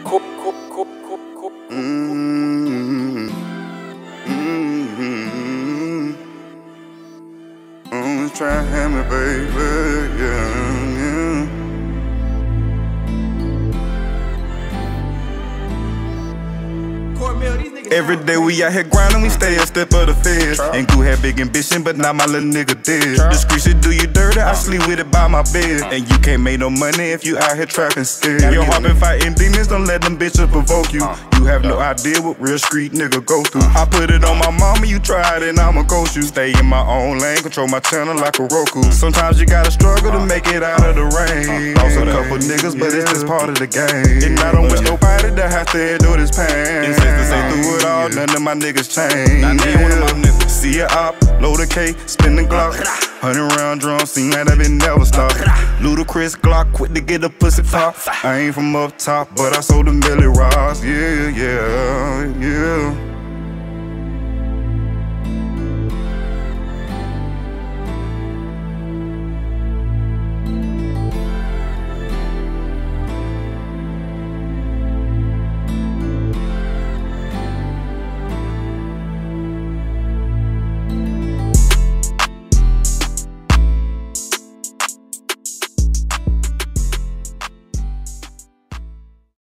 Try to have me, baby, yeah. Every day we out here grinding, we stay a step of the feds. Ain't good, had big ambition, but now my little nigga dead. Discretion do you dirty, I sleep with it by my bed. And you can't make no money if you out here trapping still. Your heart been fighting demons, don't let them bitches provoke you. You have no idea what real street nigga go through. I put it on my mama, you try it and I'ma coach you. Stay in my own lane, control my channel like a Roku. Sometimes you gotta struggle to make it out of the rain. Lost a couple niggas, but it's just part of the game. And I don't wish nobody to have to endure this pain. It's to say through it all, none of my niggas change. See a op, load a K, spin the Glock. 100 round drum, seem like that been never stop. Ludacris Glock, quick to get the pussy pop. I ain't from up top, but I sold them Billy Ross. Yeah, yeah, yeah.